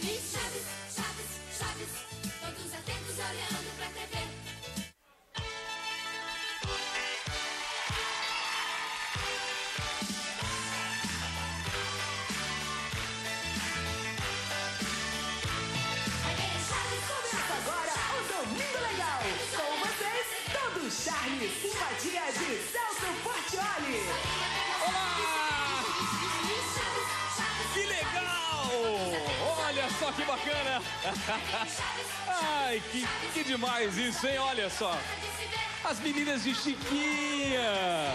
Chaves, Chaves, Chaves, todos atentos olhando pra TV. Começa agora o Domingo Legal. Com vocês, todo o charme e simpatia de Celso Portiolli. Olá! Que legal! Olha só que bacana! Ai, que demais isso, hein? Olha só! As meninas de Chiquinha!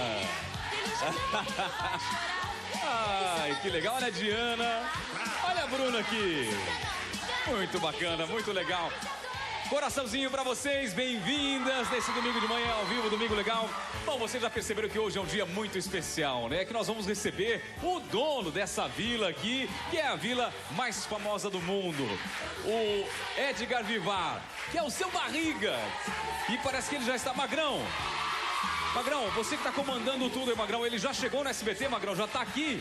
Ai, que legal! Olha a Diana! Olha a Bruna aqui! Muito bacana, muito legal! Coraçãozinho pra vocês, bem-vindas nesse domingo de manhã ao vivo, Domingo Legal. Bom, vocês já perceberam que hoje é um dia muito especial, né? Que nós vamos receber o dono dessa vila aqui, que é a vila mais famosa do mundo, o Edgar Vivar, que é o seu Barriga. E parece que ele já está... Magrão, você que tá comandando tudo aí, Magrão, ele já chegou no SBT, Magrão, já tá aqui?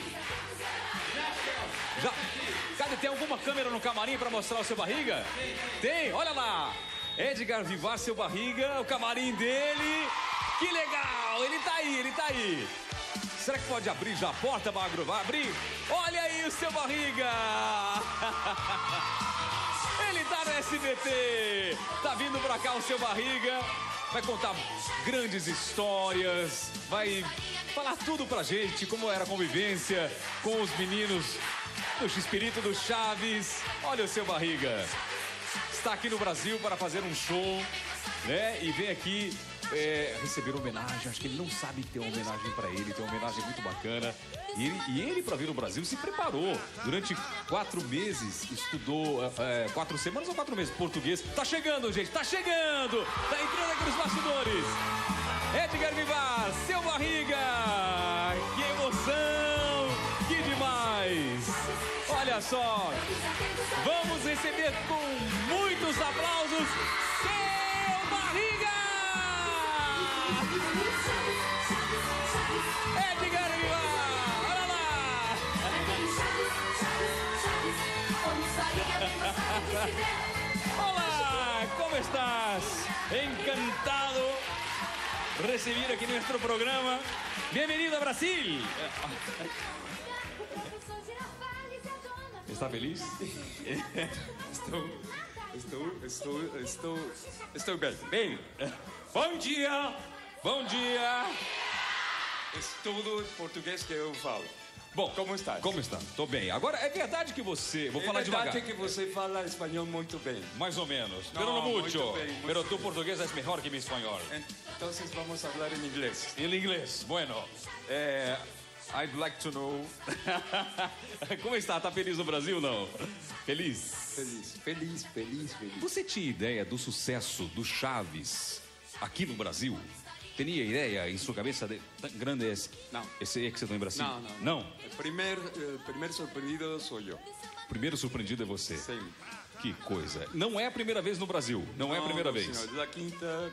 Já? Cadê? Tem alguma câmera no camarim pra mostrar o seu Barriga? Tem? Olha lá! Edgar Vivar, seu Barriga, o camarim dele. Que legal! Ele tá aí. Será que pode abrir já a porta, Magro? Vai abrir? Olha aí o seu Barriga! Ele tá no SBT! Tá vindo pra cá o seu Barriga. Vai contar grandes histórias. Vai falar tudo pra gente, como era a convivência com os meninos do X-Pirito do Chaves. Olha o seu Barriga. Está aqui no Brasil para fazer um show, né? E vem aqui receber homenagem. Acho que ele não sabe que tem uma homenagem para ele. Tem uma homenagem muito bacana. E ele para vir no Brasil, se preparou. Durante 4 meses, estudou 4 semanas ou 4 meses português. Tá chegando, gente, tá chegando. Tá entrando aqui nos bastidores. Edgar Vivar, seu Barriga. Que emoção. Que demais. Olha só. Vamos receber com muitos aplausos seu Barriga. Edgar Vivar, olha lá! Olá, como estás? Encantado recibir aquí nuestro programa. Bienvenido a Brasil. ¿Está feliz? Estou bem. Bom dia! É tudo português que eu falo. Bom, como está? Como está? Tô bem. Agora, é verdade que você... Vou falar devagar. É verdade que você fala espanhol muito bem. Mais ou menos. No, pero no mucho. muito bem, pero tu português é melhor que mi espanhol. Então vamos falar em inglês. Em inglês. Bueno, I'd like to know... Como está? Tá feliz no Brasil, não? Feliz? Feliz. Você tinha ideia do sucesso do Chaves aqui no Brasil? Tinha ideia em sua cabeça de tão grande esse? Não. Esse éxito em Brasil? Não. O primeiro surpreendido sou eu. O primeiro surpreendido é você? Sim. Que coisa. Não é a primeira vez no Brasil. Não é a primeira vez. Senhor, da quinta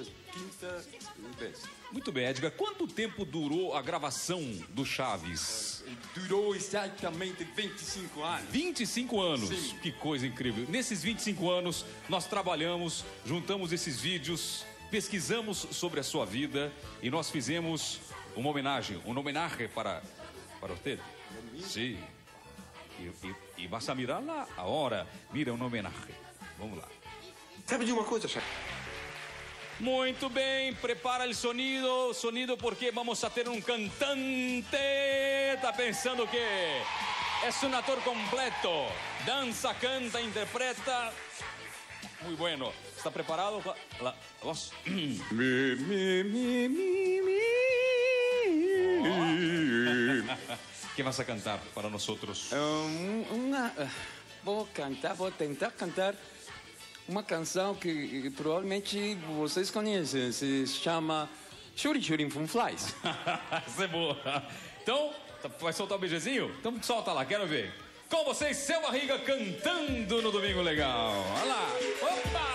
vez. Muito bem, Edgar. Quanto tempo durou a gravação do Chaves? Durou exatamente 25 anos. 25 anos? Sim. Que coisa incrível. Nesses 25 anos, nós trabalhamos, juntamos esses vídeos, pesquisamos sobre a sua vida e nós fizemos uma homenagem para você. Sim. E vas a mirar lá a hora. Mira, uma homenagem. Vamos lá. Sabe de uma coisa, chefe? Muito bem, prepara o sonido porque vamos a ter um cantante. Tá pensando que é um ator completo. Dança, canta, interpreta. Muy bueno. ¿Está preparado? La voz. ¿Qué vas a cantar para nosotros? Vou tentar cantar uma canção que provavelmente vocês conhecem. Se chama Shooting Shooting from Flies. Essa é boa. Então, vai soltar o beijezinho? Então solta lá, quero ver. Com vocês, seu Barriga cantando no Domingo Legal. Olha lá. Opa!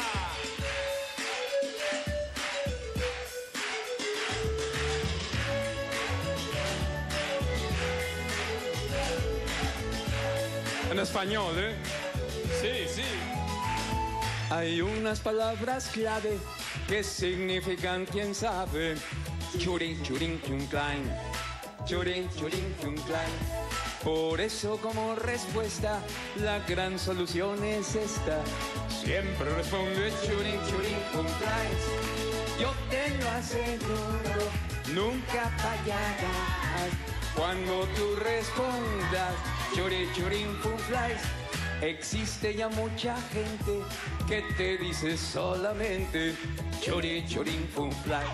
En español, ¿eh? Sí, sí. Hay unas palabras clave que significan quién sabe. Churin, churin, chun, klein. Churin, churin, chun, klein. Por eso como respuesta la gran solución es esta. Siempre responde churin, churin, chun, klein. Yo te lo aseguro, nunca fallarás. Cuando tú respondas churin, churin, chun, klein. Existe ya mucha gente que te dice solamente churin, churin, fun, fly.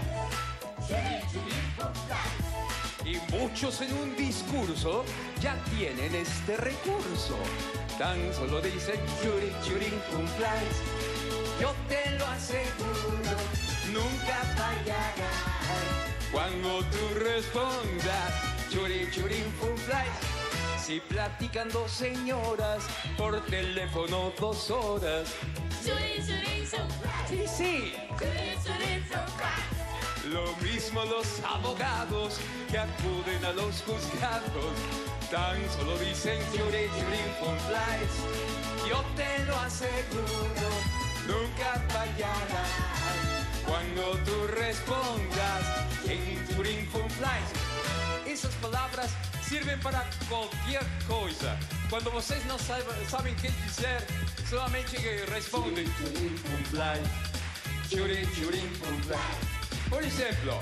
Y muchos en un discurso ya tienen este recurso. Tan solo dicen churin, churin, fun, fly. Yo te lo aseguro, nunca fallarás. Cuando tú respondas churin, churin, fun, fly. Si platican dos señoras por teléfono 2 horas. Churin, churin, surprise. Sí, sí. Churin, churin, surprise. Lo mismo los abogados que acuden a los juzgados. Tan solo dicen churin, churin, fun, flies. Yo te lo aseguro, nunca fallarás. Cuando tú respondas en churin, fun, flies. Esas palabras sirven para cualquier cosa. Cuando vocês não sabem o que dizer, solamente respondem churin, fun, fly. Churin, churin, fun, fly. Por exemplo,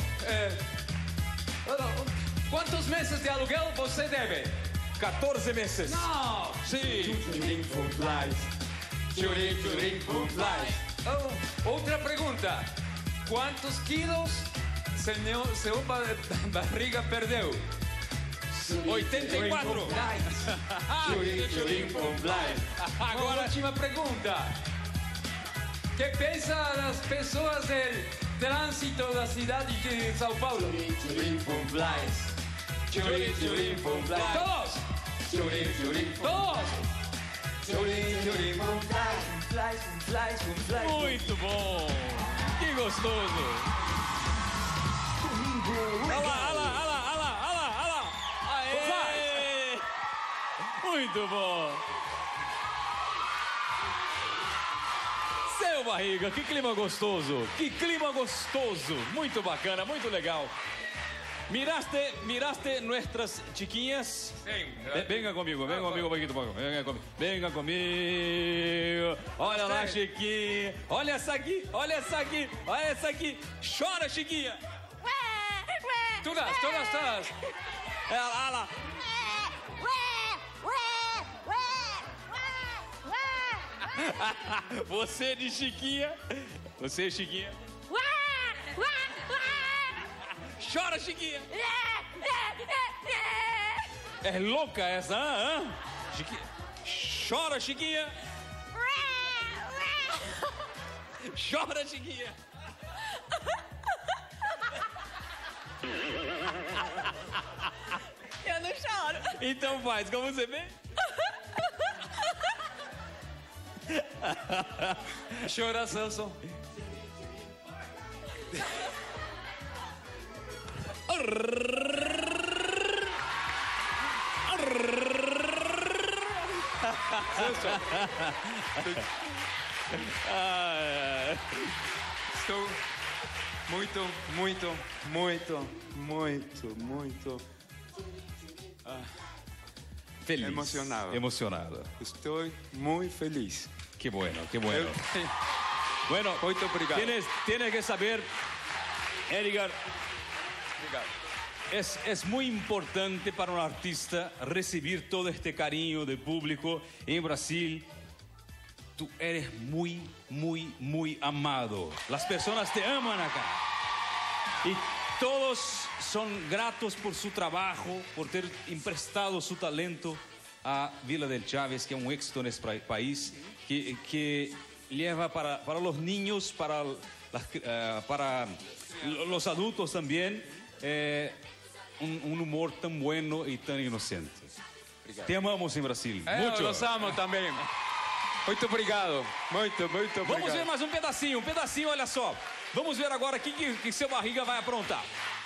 quantos meses de aluguel você deve? 14 meses. Não! Sí. Churin, fun, fly. Churin, churin, fun, fly. Oh, outra pergunta. Quantos quilos seu barriga perdeu? 84. Churin, churin, fun, fly. Agora, última pergunta. Que pensa das pessoas do trânsito da cidade de São Paulo? Churin, fun, flies. Churin, churin, fun, flies. Todos! Churin, churin, todos! Churin, churin, fun, flies, fun, flies, fun, flies, fun, flies. Muito bom. Que gostoso. Olha lá, olha lá, olha lá, olha lá, olha lá, olha lá. Aê! Muito bom. Seu Barriga, que clima gostoso. Que clima gostoso. Muito bacana, muito legal. ¿Miraste nuestras chiquinhas? Venga conmigo, venga conmigo, Paquito, venga conmigo. Venga conmigo. Olha lá, Chiquinha. Olha essa aqui, olha essa aqui, olha essa aqui. Chora, Chiquinha. Todas. Olha lá. Você de Chiquinha. Você, Chiquinha. Chora, Chiquinha. É louca essa, hein? Chiquinha. Chora, Chiquinha. Chora, Chiquinha. Eu não choro. Então faz, como você vê. Chora, Samson. Estou muito Feliz. emocionado. Estou muito feliz. Qué bueno, qué bueno. Bueno, Muito obrigado. tienes que saber, Edgar, es muy importante para un artista recibir todo este cariño del público en Brasil. Tú eres muy, muy, muy amado. Las personas te aman acá. Y todos son gratos por su trabajo, por ter emprestado su talento a Vila del Chaves, que es un éxito en este país, que lleva para los niños, para los adultos también, un humor tan bueno y tan inocente. Obrigado. Te amamos en Brasil. Mucho. Los amo também. Muito obrigado. Muito obrigado. Vamos ver mais um pedacinho, olha só. Vamos ver agora o que seu Barriga vai aprontar.